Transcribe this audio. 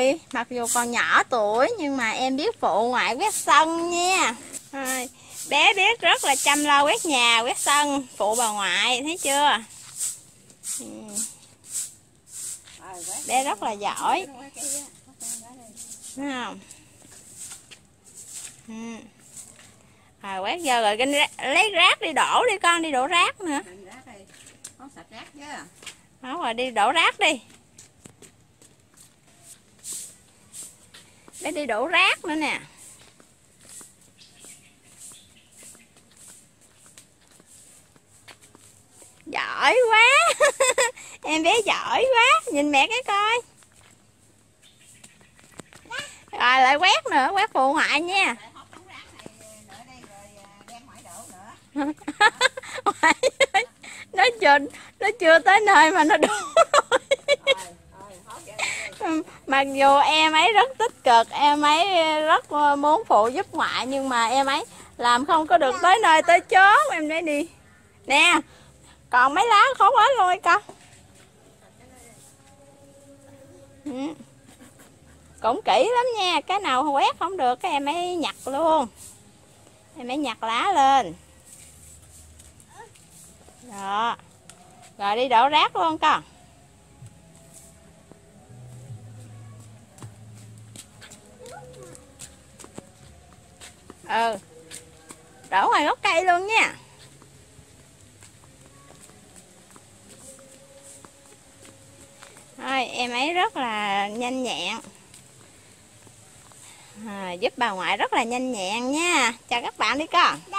rồi, mặc dù còn nhỏ tuổi nhưng mà em biết phụ ngoại quét sân nha. Rồi, bé biết rất là chăm lo quét nhà, quét sân, phụ bà ngoại, thấy chưa? Bé rất là giỏi. Thấy không? Rồi quét vô rồi lấy rác đi đổ đi con, đi đổ rác nữa. Đó rồi, đi đổ rác đi. Bé đi đổ rác nữa nè. Giỏi quá. Em bé giỏi quá. Nhìn mẹ cái coi. Rồi lại quét nữa, quét phụ ngoại nha. nó chưa tới nơi mà nó đổ rồi. Mặc dù em ấy rất tích cực, em ấy rất muốn phụ giúp ngoại, nhưng mà em ấy làm không có được tới nơi tới chốn. Em để đi nè, còn mấy lá khó quá luôn con. Cũng kỹ lắm nha, cái nào quét không được cái em ấy nhặt luôn, em ấy nhặt lá lên. Đó. Rồi đi đổ rác luôn con. Đổ ngoài gốc cây luôn nha. Thôi em ấy rất là nhanh nhẹn, giúp bà ngoại rất là nhanh nhẹn nha. Chào các bạn đi con.